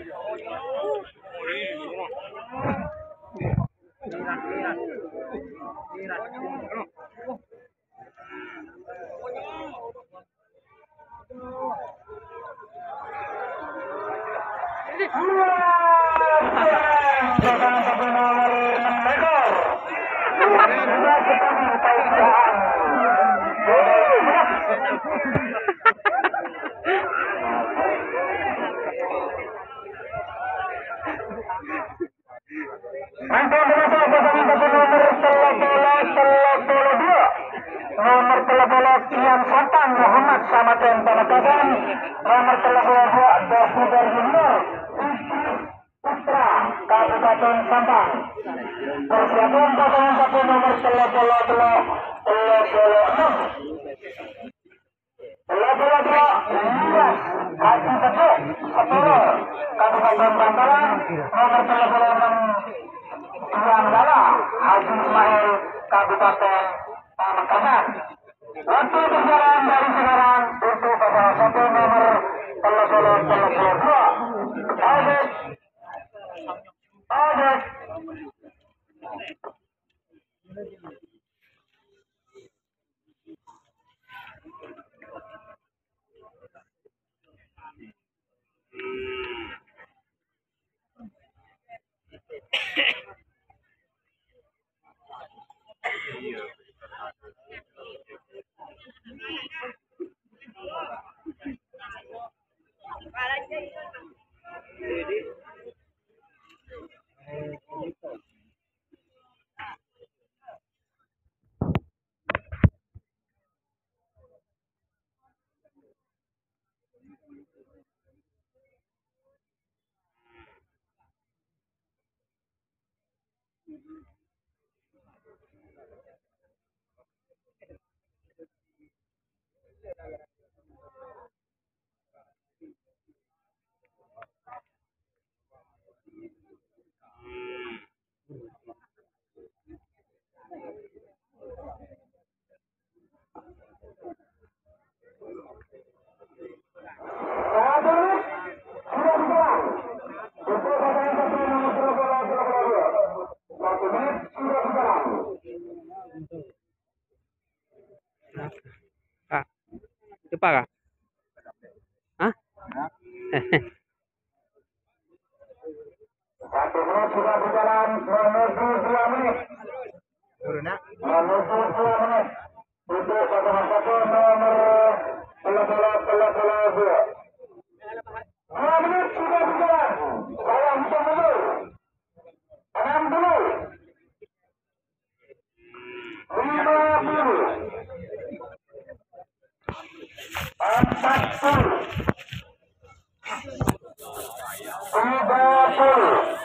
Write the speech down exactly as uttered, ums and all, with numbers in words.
Nomor telepon Kian Santang Muhammad Samaten Penetasan. Nomor telepon dua Dasuder Junior Putra Kabupaten Sampang. Persiapan pasangan satu nomor telepon dua telepon enam. Telepon dua Haji Teguh Sepuluh Kabupaten Bantaran. Nomor telepon enam Tuan Lala Haji Ismail Kabupaten Pamekasan. Untuk berjalan dari sekarang untuk pasangan satu nomor telepon telepon dua Adet Adet Ah, lupa kah? Hah? Satu menit sudah berjalan menuju dua menit. Menuju dua menit. Untuk pasangan satu nomor telepon telepon dua. Dua menit sudah berjalan. Saya hitung dulu. Enam dulu. Lima dulu. Empat puluh. Tiga puluh.